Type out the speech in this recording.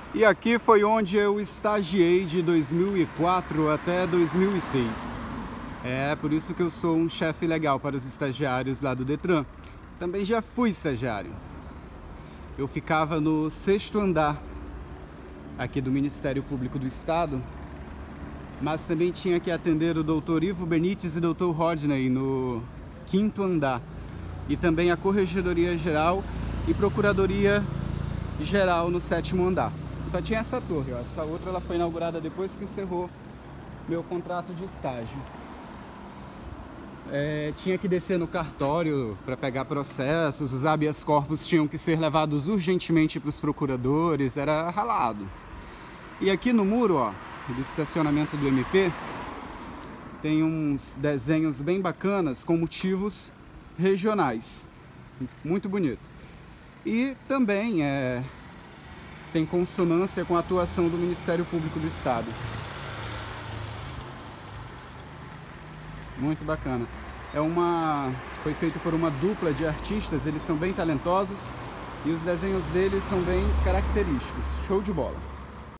E aqui foi onde eu estagiei de 2004 até 2006. É por isso que eu sou um chefe legal para os estagiários lá do Detran. Também já fui estagiário. Eu ficava no 6º andar aqui do Ministério Público do Estado, mas também tinha que atender o Dr. Ivo Benites e Dr. Rodney no 5º andar, e também a Corregedoria Geral e Procuradoria Geral no 7º andar. Só tinha essa torre, ó. Essa outra ela foi inaugurada depois que encerrou meu contrato de estágio. Tinha que descer no cartório para pegar processos, os habeas corpus tinham que ser levados urgentemente para os procuradores, era ralado. E aqui no muro, ó, do estacionamento do MP, tem uns desenhos bem bacanas com motivos regionais, muito bonito. E também tem consonância com a atuação do Ministério Público do Estado. Muito bacana. Foi feito por uma dupla de artistas, eles são bem talentosos e os desenhos deles são bem característicos. Show de bola!